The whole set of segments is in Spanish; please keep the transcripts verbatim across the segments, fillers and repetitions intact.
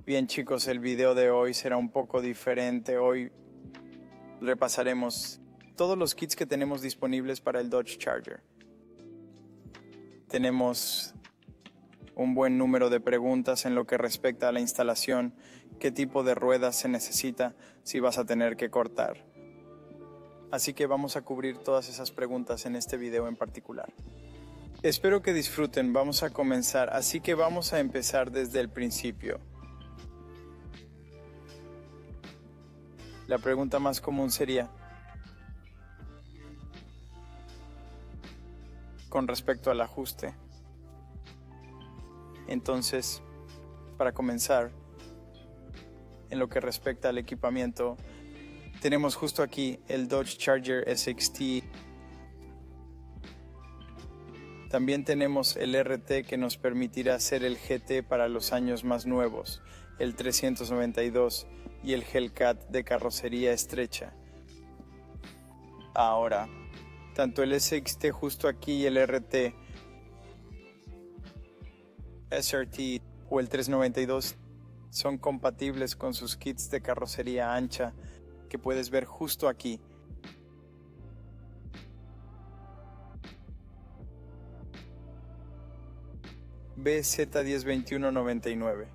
Bien chicos, el video de hoy será un poco diferente. Hoy repasaremos todos los kits que tenemos disponibles para el Dodge Charger. Tenemos un buen número de preguntas en lo que respecta a la instalación, qué tipo de ruedas se necesita, si vas a tener que cortar. Así que vamos a cubrir todas esas preguntas en este video en particular. Espero que disfruten, vamos a comenzar, así que vamos a empezar desde el principio. La pregunta más común sería, con respecto al ajuste. Entonces, para comenzar, en lo que respecta al equipamiento, tenemos justo aquí el Dodge Charger S X T. También tenemos el R T que nos permitirá hacer el G T para los años más nuevos, el trescientos noventa y dos y el Hellcat de carrocería estrecha. Ahora, tanto el S X T justo aquí y el R T, S R T o el trescientos noventa y dos son compatibles con sus kits de carrocería ancha que puedes ver justo aquí. B Z diez veintiuno noventa y nueve.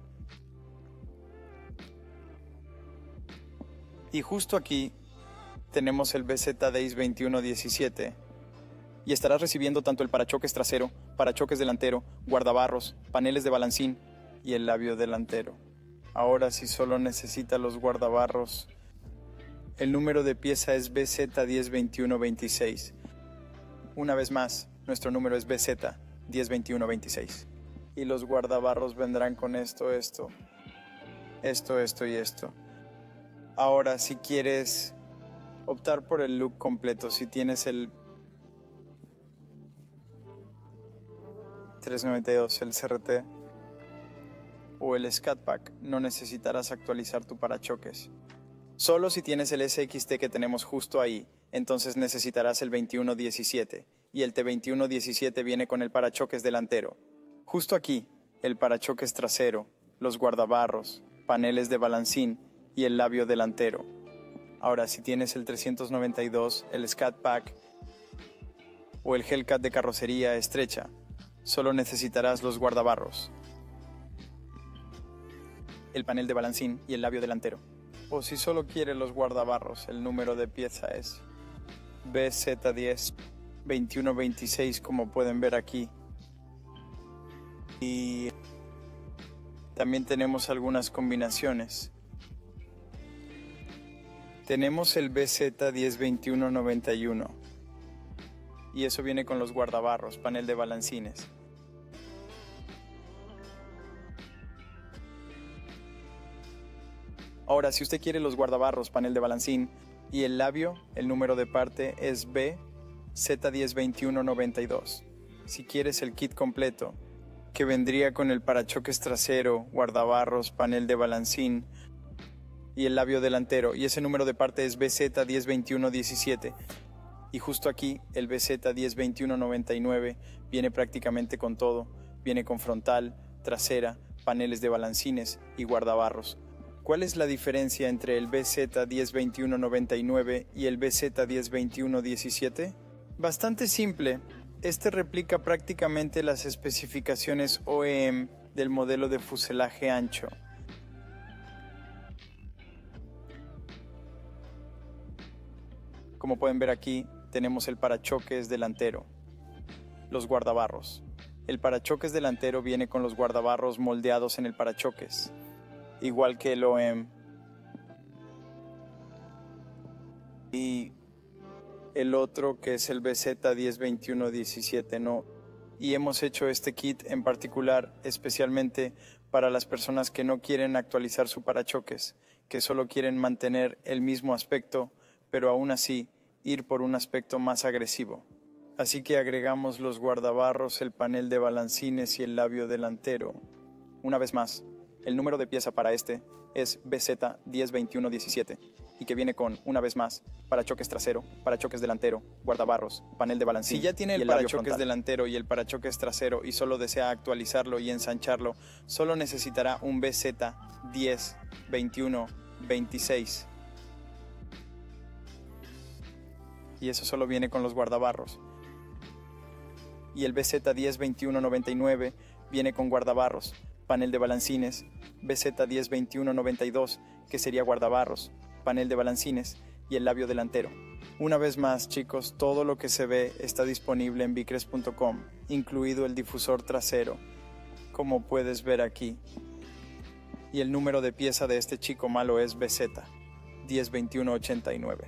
Y justo aquí tenemos el B Z Days veintiuno diecisiete y estarás recibiendo tanto el parachoques trasero, parachoques delantero, guardabarros, paneles de balancín y el labio delantero. Ahora, si solo necesita los guardabarros, el número de pieza es B Z diez veintiuno veintiséis. Una vez más, nuestro número es B Z diez veintiuno veintiséis. Y los guardabarros vendrán con esto, esto, esto, esto y esto. Ahora, si quieres optar por el look completo, si tienes el trescientos noventa y dos, el C R T o el Scat Pack, no necesitarás actualizar tu parachoques. Solo si tienes el S X T que tenemos justo ahí, entonces necesitarás el veintiuno diecisiete, y el T veintiuno diecisiete viene con el parachoques delantero. Justo aquí, el parachoques trasero, los guardabarros, paneles de balancín y el labio delantero. Ahora, si tienes el trescientos noventa y dos, el Scat Pack o el Hellcat de carrocería estrecha, solo necesitarás los guardabarros, el panel de balancín y el labio delantero. O si solo quieres los guardabarros, el número de pieza es B Z diez veintiuno veintiséis, como pueden ver aquí. Y también tenemos algunas combinaciones. Tenemos el B Z diez veintiuno noventa y uno y eso viene con los guardabarros, panel de balancines. Ahora, si usted quiere los guardabarros, panel de balancín y el labio, el número de parte es B Z diez veintiuno noventa y dos. Si quieres el kit completo, que vendría con el parachoques trasero, guardabarros, panel de balancín y el labio delantero, y ese número de parte es B Z diez veintiuno diecisiete, y justo aquí el B Z diez veintiuno noventa y nueve viene prácticamente con todo, viene con frontal, trasera, paneles de balancines y guardabarros. ¿Cuál es la diferencia entre el B Z diez veintiuno noventa y nueve y el B Z diez veintiuno diecisiete? Bastante simple. Este replica prácticamente las especificaciones O E M del modelo de fuselaje ancho. Como pueden ver aquí, tenemos el parachoques delantero, los guardabarros. El parachoques delantero viene con los guardabarros moldeados en el parachoques, igual que el O E M. Y el otro, que es el B Z diez veintiuno diecisiete, no. Y hemos hecho este kit en particular especialmente para las personas que no quieren actualizar su parachoques, que solo quieren mantener el mismo aspecto, pero aún así ir por un aspecto más agresivo. Así que agregamos los guardabarros, el panel de balancines y el labio delantero. Una vez más, el número de pieza para este es B Z diez veintiuno diecisiete y que viene con, una vez más, parachoques trasero, parachoques delantero, guardabarros, panel de balancín. Si ya tiene el, el parachoques delantero y el parachoques trasero y solo desea actualizarlo y ensancharlo, solo necesitará un B Z diez veintiuno veintiséis. Y eso solo viene con los guardabarros. Y el B Z diez veintiuno noventa y nueve viene con guardabarros, panel de balancines, B Z diez veintiuno noventa y dos, que sería guardabarros, panel de balancines y el labio delantero. Una vez más, chicos, todo lo que se ve está disponible en vicres punto com, incluido el difusor trasero, como puedes ver aquí. Y el número de pieza de este chico malo es B Z diez veintiuno ochenta y nueve.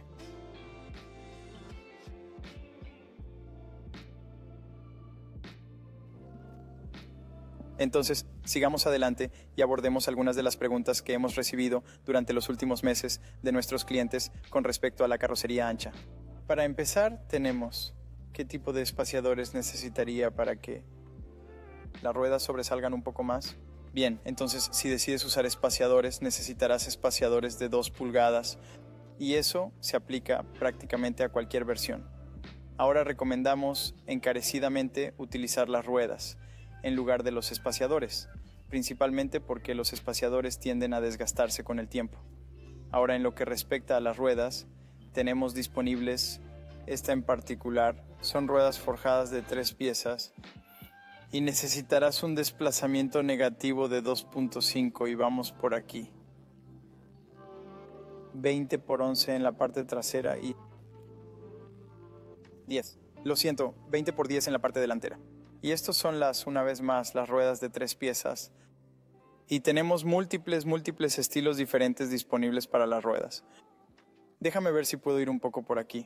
Entonces, sigamos adelante y abordemos algunas de las preguntas que hemos recibido durante los últimos meses de nuestros clientes con respecto a la carrocería ancha. Para empezar, tenemos ¿qué tipo de espaciadores necesitaría para que las ruedas sobresalgan un poco más? Bien, entonces si decides usar espaciadores, necesitarás espaciadores de dos pulgadas y eso se aplica prácticamente a cualquier versión. Ahora recomendamos encarecidamente utilizar las ruedas en lugar de los espaciadores, principalmente porque los espaciadores tienden a desgastarse con el tiempo. Ahora, en lo que respecta a las ruedas, tenemos disponibles esta en particular. Son ruedas forjadas de tres piezas y necesitarás un desplazamiento negativo de dos punto cinco y vamos por aquí. veinte por once en la parte trasera y diez. Lo siento, veinte por diez en la parte delantera. Y estos son las, una vez más, las ruedas de tres piezas. Y tenemos múltiples, múltiples estilos diferentes disponibles para las ruedas. Déjame ver si puedo ir un poco por aquí.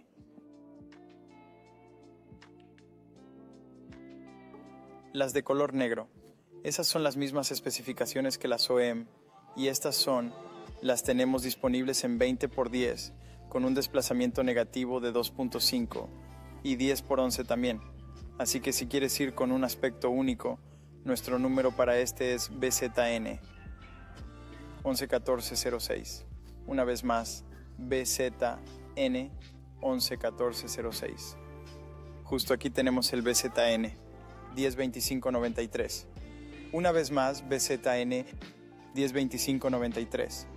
Las de color negro. Esas son las mismas especificaciones que las O E M. Y estas son, las tenemos disponibles en veinte por diez, con un desplazamiento negativo de dos punto cinco y diez por once también. Así que si quieres ir con un aspecto único, nuestro número para este es B Z N once catorce cero seis. Una vez más, B Z N once catorce cero seis. Justo aquí tenemos el B Z N diez veinticinco noventa y tres. Una vez más, B Z N diez veinticinco noventa y tres.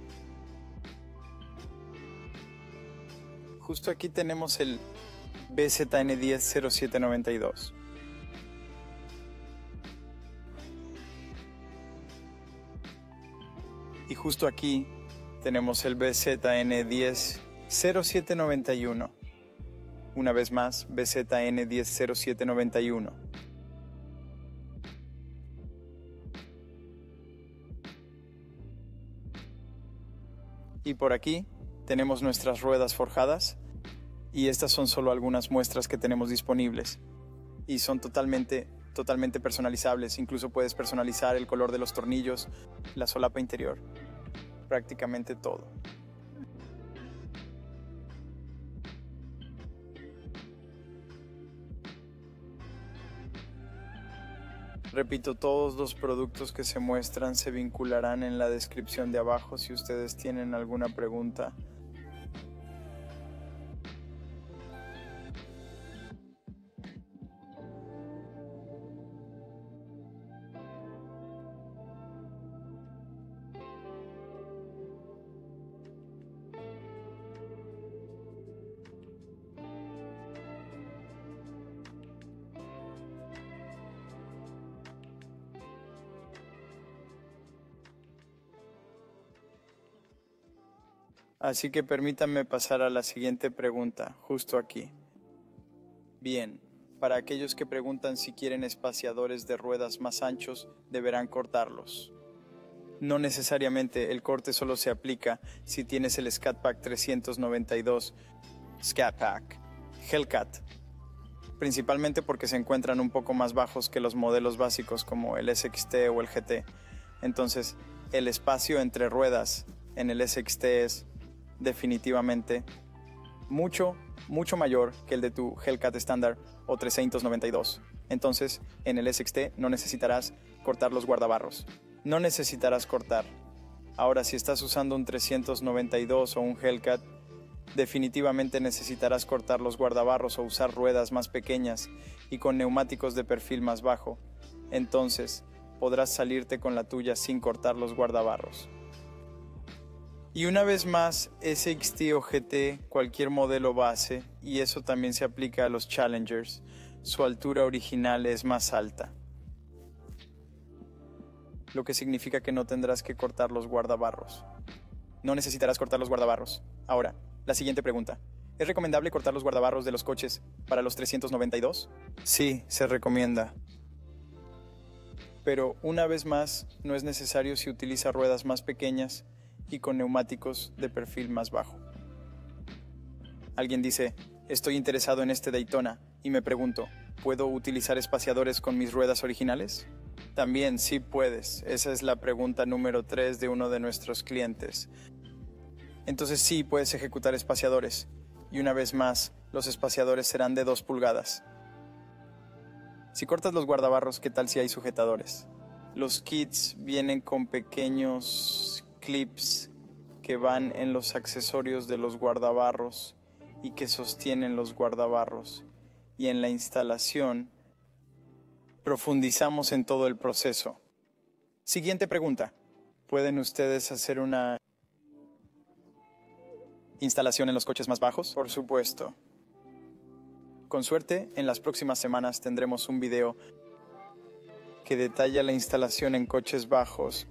Justo aquí tenemos el B Z N diez cero siete noventa y dos. Y justo aquí tenemos el B Z N diez cero siete noventa y uno. Una vez más, B Z N diez cero siete noventa y uno. Y por aquí tenemos nuestras ruedas forjadas. Y estas son solo algunas muestras que tenemos disponibles. Y son totalmente, totalmente personalizables. Incluso puedes personalizar el color de los tornillos, la solapa interior, prácticamente todo. Repito, todos los productos que se muestran se vincularán en la descripción de abajo si ustedes tienen alguna pregunta. Así que permítanme pasar a la siguiente pregunta, justo aquí. Bien, para aquellos que preguntan si quieren espaciadores de ruedas más anchos, deberán cortarlos. No necesariamente, el corte solo se aplica si tienes el Scat Pack trescientos noventa y dos Scat Pack Hellcat, principalmente porque se encuentran un poco más bajos que los modelos básicos como el S X T o el G T. Entonces, el espacio entre ruedas en el S X T es definitivamente mucho, mucho mayor que el de tu Hellcat estándar o trescientos noventa y dos. Entonces, en el S X T no necesitarás cortar los guardabarros. No necesitarás cortar. Ahora, si estás usando un trescientos noventa y dos o un Hellcat, Definitivamente necesitarás cortar los guardabarros o usar ruedas más pequeñas y con neumáticos de perfil más bajo. Entonces, podrás salirte con la tuya sin cortar los guardabarros. Y una vez más, S X T o G T, cualquier modelo base, y eso también se aplica a los Challengers, su altura original es más alta, lo que significa que no tendrás que cortar los guardabarros. No necesitarás cortar los guardabarros. Ahora, la siguiente pregunta. ¿Es recomendable cortar los guardabarros de los coches para los trescientos noventa y dos? Sí, se recomienda. Pero una vez más, no es necesario si utiliza ruedas más pequeñas y con neumáticos de perfil más bajo. Alguien dice, estoy interesado en este Daytona y me pregunto, ¿puedo utilizar espaciadores con mis ruedas originales? También sí puedes. Esa es la pregunta número tres de uno de nuestros clientes. Entonces sí puedes ejecutar espaciadores. Y una vez más, los espaciadores serán de dos pulgadas. Si cortas los guardabarros, ¿qué tal si hay sujetadores? Los kits vienen con pequeños clips que van en los accesorios de los guardabarros y que sostienen los guardabarros. Y en la instalación profundizamos en todo el proceso. Siguiente pregunta. ¿Pueden ustedes hacer una instalación en los coches más bajos? Por supuesto. Con suerte, en las próximas semanas tendremos un video que detalla la instalación en coches bajos,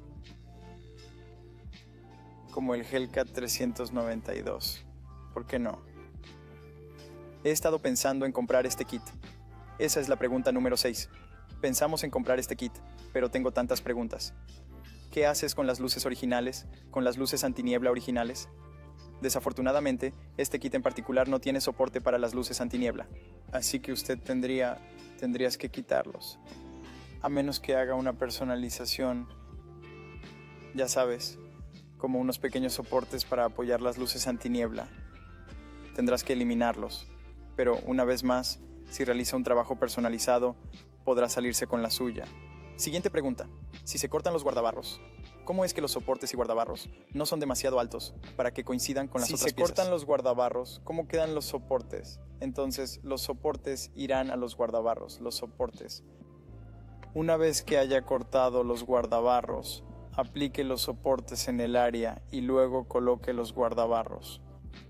como el Hellcat trescientos noventa y dos. ¿Por qué no? He estado pensando en comprar este kit. Esa es la pregunta número seis. Pensamos en comprar este kit, pero tengo tantas preguntas. ¿Qué haces con las luces originales, con las luces antiniebla originales? Desafortunadamente, este kit en particular no tiene soporte para las luces antiniebla, así que usted tendría, tendrías que quitarlos. A menos que haga una personalización, ya sabes, como unos pequeños soportes para apoyar las luces antiniebla. Tendrás que eliminarlos, pero una vez más, si realiza un trabajo personalizado, podrá salirse con la suya. Siguiente pregunta. Si se cortan los guardabarros, ¿cómo es que los soportes y guardabarros no son demasiado altos para que coincidan con las otras piezas? Si se cortan los guardabarros, ¿cómo quedan los soportes? Entonces, los soportes irán a los guardabarros, los soportes. Una vez que haya cortado los guardabarros, aplique los soportes en el área y luego coloque los guardabarros.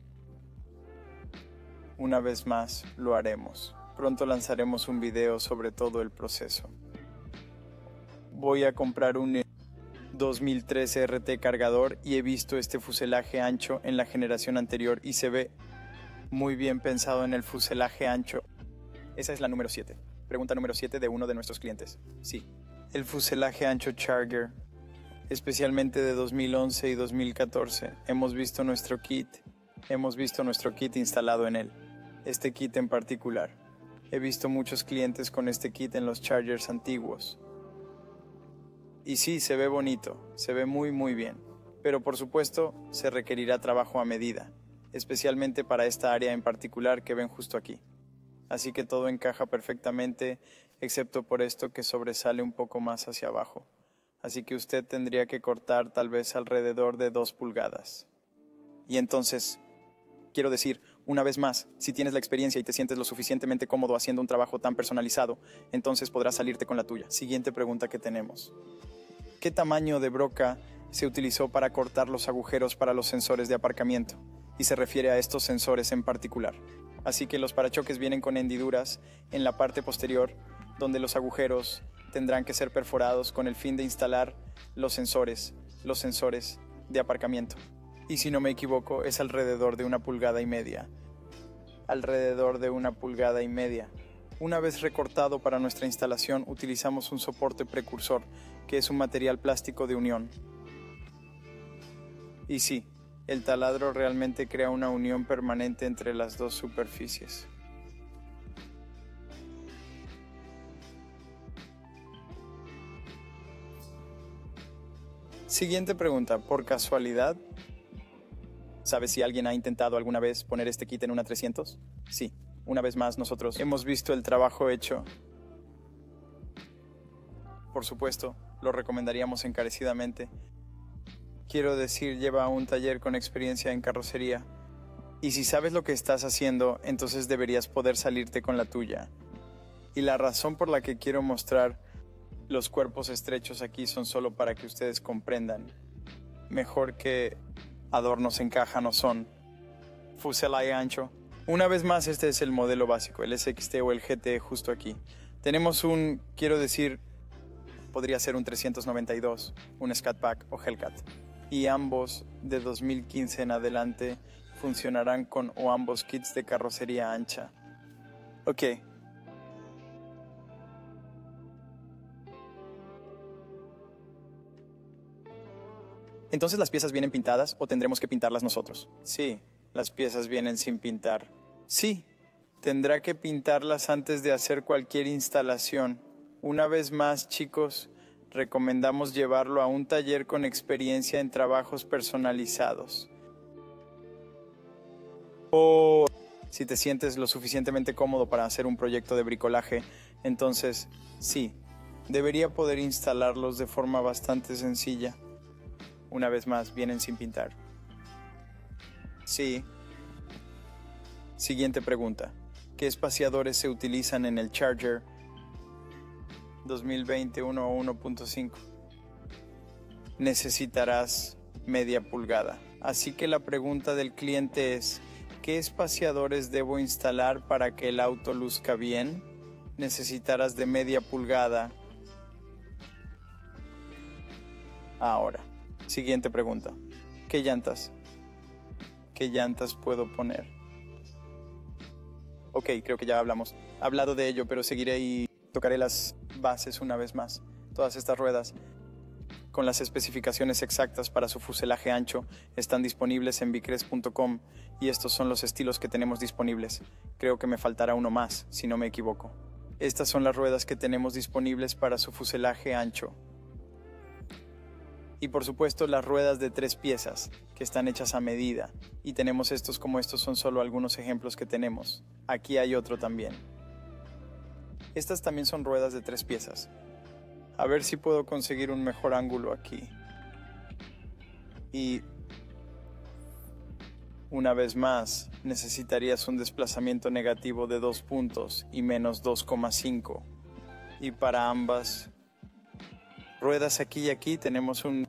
Una vez más, lo haremos. Pronto lanzaremos un video sobre todo el proceso. Voy a comprar un dos mil trece R T cargador y he visto este fuselaje ancho en la generación anterior y se ve muy bien pensado en el fuselaje ancho. Esa es la número siete. Pregunta número siete de uno de nuestros clientes. Sí, el fuselaje ancho Charger, especialmente de dos mil once y dos mil catorce. Hemos visto nuestro kit, hemos visto nuestro kit instalado en él. Este kit en particular. He visto muchos clientes con este kit en los Chargers antiguos. Y sí, se ve bonito, se ve muy muy bien. Pero por supuesto, se requerirá trabajo a medida, especialmente para esta área en particular que ven justo aquí. Así que todo encaja perfectamente, excepto por esto que sobresale un poco más hacia abajo. Así que usted tendría que cortar tal vez alrededor de dos pulgadas. Y entonces, quiero decir, una vez más, si tienes la experiencia y te sientes lo suficientemente cómodo haciendo un trabajo tan personalizado, entonces podrás salirte con la tuya. Siguiente pregunta que tenemos. ¿Qué tamaño de broca se utilizó para cortar los agujeros para los sensores de aparcamiento? Y se refiere a estos sensores en particular. Así que los parachoques vienen con hendiduras en la parte posterior, donde los agujeros tendrán que ser perforados con el fin de instalar los sensores, los sensores de aparcamiento. Y si no me equivoco, es alrededor de una pulgada y media. Alrededor de una pulgada y media. Una vez recortado para nuestra instalación, utilizamos un soporte precursor, que es un material plástico de unión. Y sí, el taladro realmente crea una unión permanente entre las dos superficies. Siguiente pregunta, ¿por casualidad ¿sabes si alguien ha intentado alguna vez poner este kit en una trescientos? Sí, una vez más nosotros hemos visto el trabajo hecho. Por supuesto, lo recomendaríamos encarecidamente. Quiero decir, lleva un taller con experiencia en carrocería. Y si sabes lo que estás haciendo, entonces deberías poder salirte con la tuya. Y la razón por la que quiero mostrar los cuerpos estrechos aquí son solo para que ustedes comprendan mejor que adornos en caja no son. Fuselaje ancho. Una vez más, este es el modelo básico, el S X T o el G T justo aquí. Tenemos un, quiero decir, podría ser un trescientos noventa y dos, un Scat Pack o Hellcat. Y ambos de dos mil quince en adelante funcionarán con o ambos kits de carrocería ancha. Ok. Entonces, ¿las piezas vienen pintadas o tendremos que pintarlas nosotros? Sí, las piezas vienen sin pintar. Sí, tendrá que pintarlas antes de hacer cualquier instalación. Una vez más, chicos, recomendamos llevarlo a un taller con experiencia en trabajos personalizados. O si te sientes lo suficientemente cómodo para hacer un proyecto de bricolaje, entonces sí, debería poder instalarlos de forma bastante sencilla. Una vez más, vienen sin pintar. Sí. Siguiente pregunta. ¿Qué espaciadores se utilizan en el Charger dos mil veinte uno a uno punto cinco? Necesitarás media pulgada. Así que la pregunta del cliente es: ¿qué espaciadores debo instalar para que el auto luzca bien? Necesitarás de media pulgada. Ahora, siguiente pregunta. ¿Qué llantas? ¿Qué llantas puedo poner? Ok, creo que ya hablamos. He hablado de ello, pero seguiré y tocaré las bases una vez más. Todas estas ruedas, con las especificaciones exactas para su fuselaje ancho, están disponibles en bicres punto com y estos son los estilos que tenemos disponibles. Creo que me faltará uno más, si no me equivoco. Estas son las ruedas que tenemos disponibles para su fuselaje ancho. Y por supuesto las ruedas de tres piezas, que están hechas a medida. Y tenemos estos como estos son solo algunos ejemplos que tenemos. Aquí hay otro también. Estas también son ruedas de tres piezas. A ver si puedo conseguir un mejor ángulo aquí. Y una vez más, necesitarías un desplazamiento negativo de dos puntos y menos dos coma cinco. Y para ambas ruedas aquí y aquí tenemos un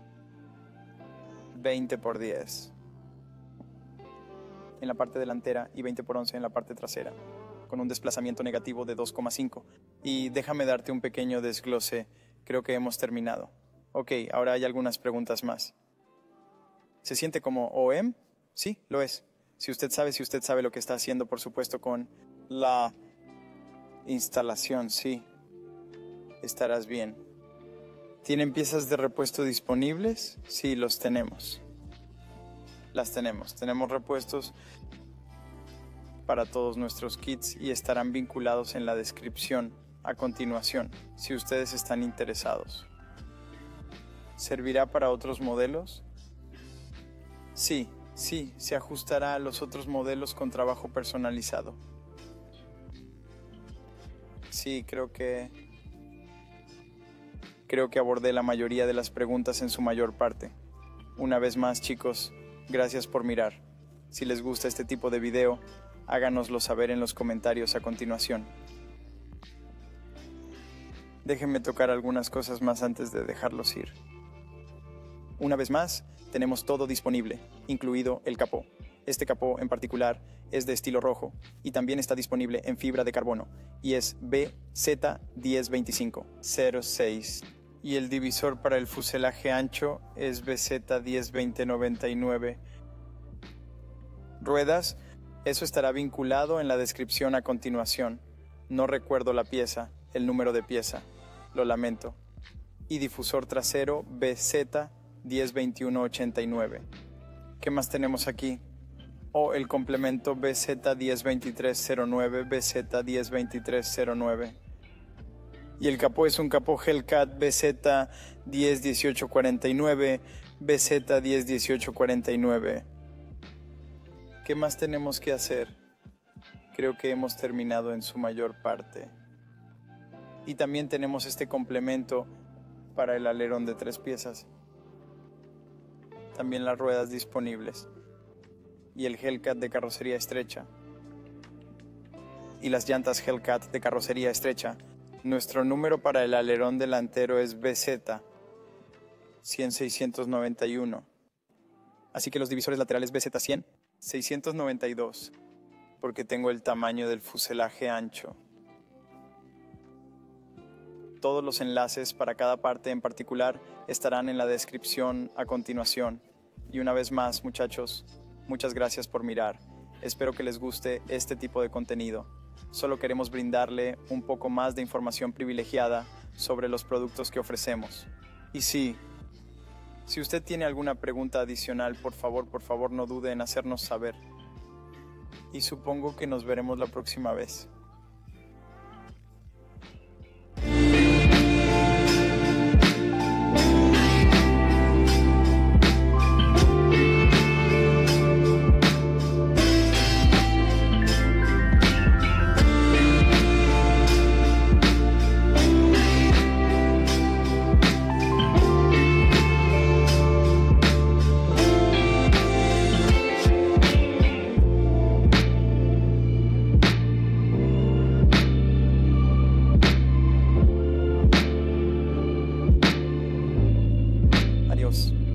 veinte por diez en la parte delantera y veinte por once en la parte trasera, con un desplazamiento negativo de dos coma cinco. Y déjame darte un pequeño desglose. Creo que hemos terminado. Ok, ahora hay algunas preguntas más. ¿Se siente como O E M? Sí, lo es. Si usted sabe, si usted sabe lo que está haciendo, por supuesto, con la instalación, sí, estarás bien. ¿Tienen piezas de repuesto disponibles? Sí, los tenemos. Las tenemos. Tenemos repuestos para todos nuestros kits y estarán vinculados en la descripción a continuación, si ustedes están interesados. ¿Servirá para otros modelos? Sí, sí, se ajustará a los otros modelos con trabajo personalizado. Sí, creo que... Creo que abordé la mayoría de las preguntas en su mayor parte. Una vez más, chicos, gracias por mirar. Si les gusta este tipo de video, háganoslo saber en los comentarios a continuación. Déjenme tocar algunas cosas más antes de dejarlos ir. Una vez más, tenemos todo disponible, incluido el capó. Este capó en particular es de estilo rojo y también está disponible en fibra de carbono y es B Z diez veinticinco cero seis. Y el divisor para el fuselaje ancho es B Z diez veinte noventa y nueve. Ruedas, eso estará vinculado en la descripción a continuación. No recuerdo la pieza, el número de pieza, lo lamento. Y difusor trasero B Z diez veintiuno ochenta y nueve. ¿Qué más tenemos aquí? O el complemento B Z diez veintitrés cero nueve, B Z diez veintitrés cero nueve. Y el capó es un capó Hellcat B Z diez dieciocho cuarenta y nueve, B Z diez dieciocho cuarenta y nueve. ¿Qué más tenemos que hacer? Creo que hemos terminado en su mayor parte. Y también tenemos este complemento para el alerón de tres piezas. También las ruedas disponibles. y el Hellcat de carrocería estrecha y las llantas Hellcat de carrocería estrecha, nuestro número para el alerón delantero es B Z cien seiscientos noventa y uno. Así que los divisores laterales B Z cien seiscientos noventa y dos, porque tengo el tamaño del fuselaje ancho. Todos los enlaces para cada parte en particular estarán en la descripción a continuación. Y una vez más, muchachos, muchas gracias por mirar. Espero que les guste este tipo de contenido. Solo queremos brindarle un poco más de información privilegiada sobre los productos que ofrecemos. Y sí, si usted tiene alguna pregunta adicional, por favor, por favor, no dude en hacernos saber. Y supongo que nos veremos la próxima vez. Adiós.